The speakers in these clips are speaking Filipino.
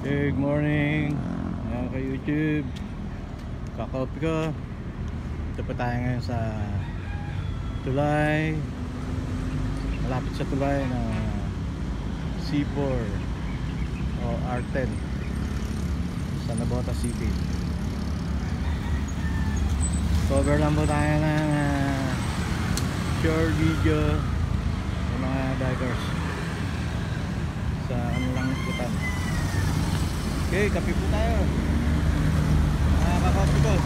Good morning mga ka-YouTube, kakopiko. Ito pa tayo ngayon sa tulay, malapit sa tulay na C4 o R10 sa Nabota City. Cover lang po tayo ng short video ng mga divers sa lang putan. Okay, kape po tayo mga kakopiko.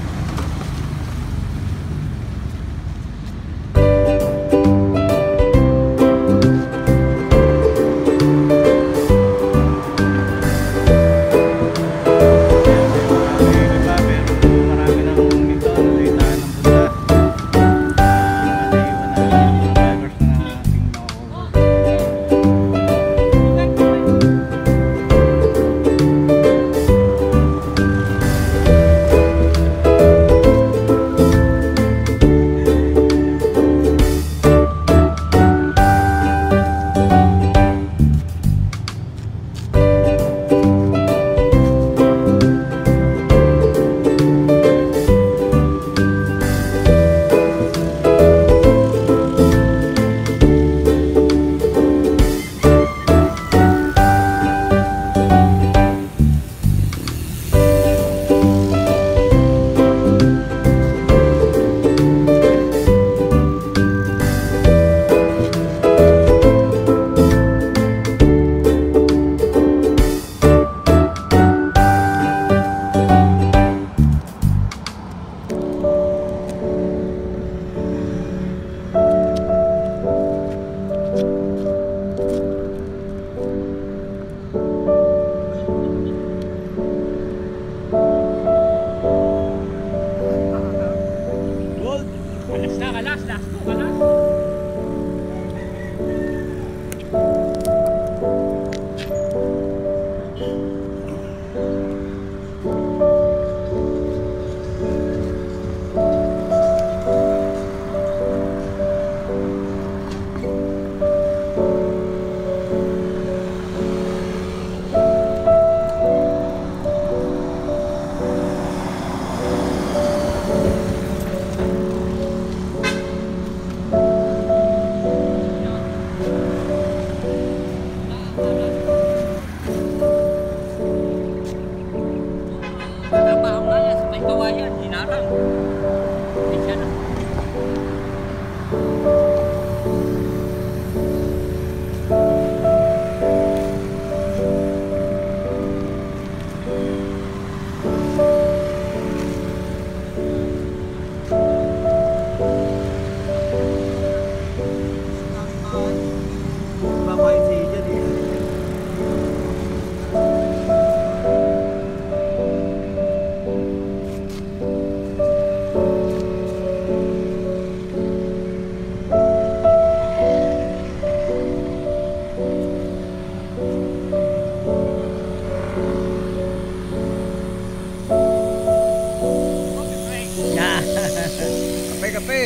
Kape.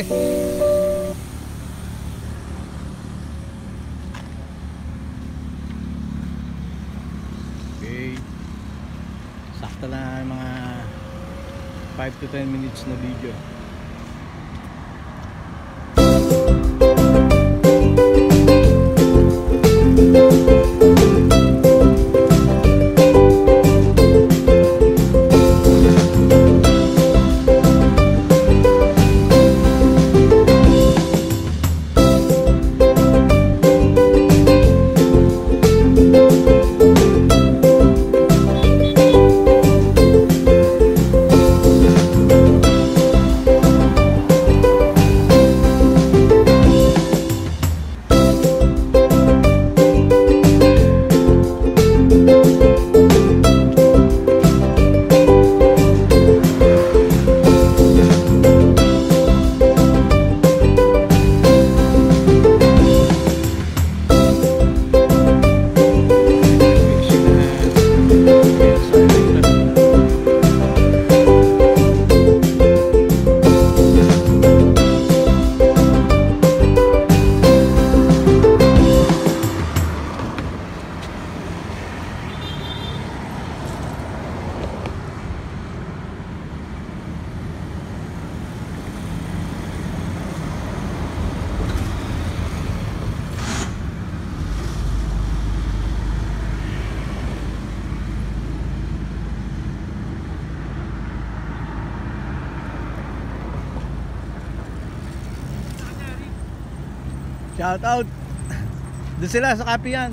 Okay. Sakto lang mga 5 to 10 minutes na video. Shout out. Doon sila sa Kapihan.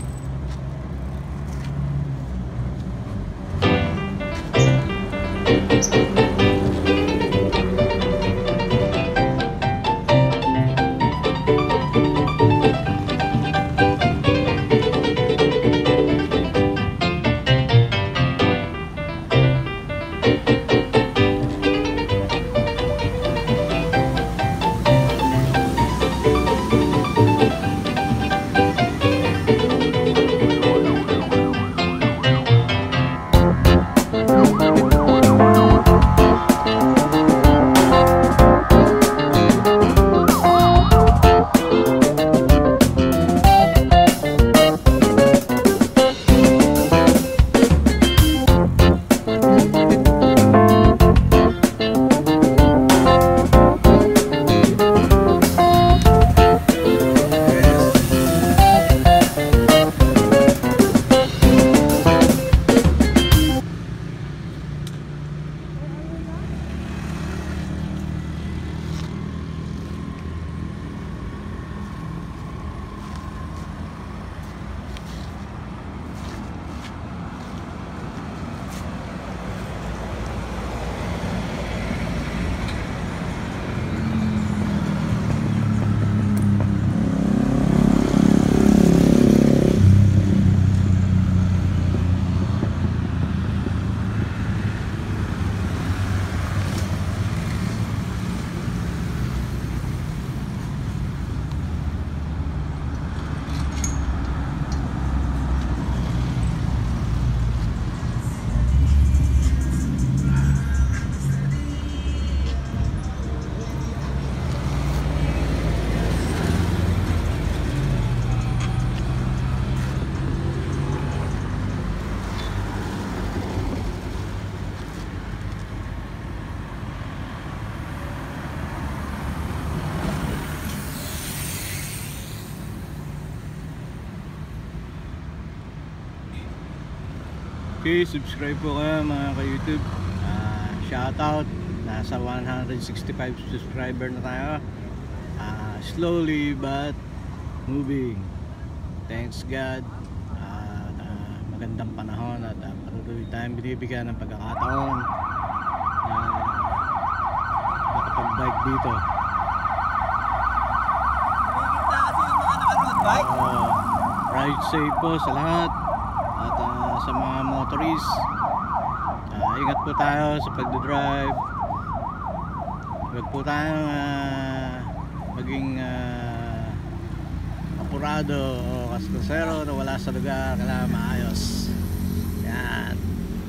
Okay, subscribe po kayo mga ka-YouTube. Shoutout, nasa 165 subscriber na tayo. Slowly but moving. Thanks God. Magandang panahon at patuloy tayong binibigyan ng pagkakataon na makapag-bike dito. Ride safe po sa lahat. At sa mga motorist, ingat po tayo sa pagdodrive. Huwag po tayong maging apurado o kaskasero na wala sa lugar. Kailangan maayos. Yan.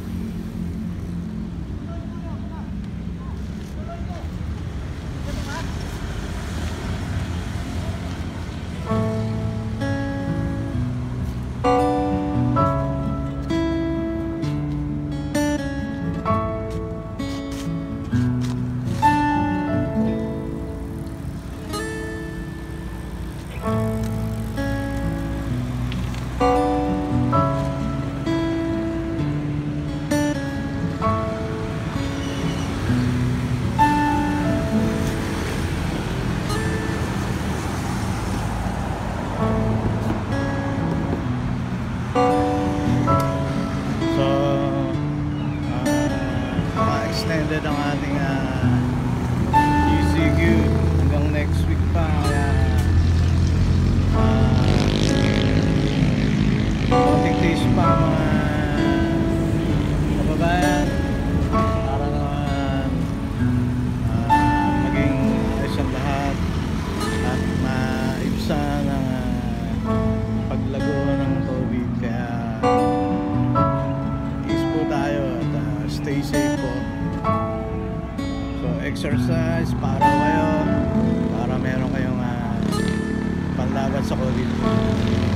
Extended ang ating ECQ hanggang next week pa, kaya konting days pa mga kababayan para naman maging ayos ang lahat at maibsan ang paglago ng COVID. Kaya peace po tayo at stay safe po. So exercise para kayo, para meron kayong panlaban sa COVID.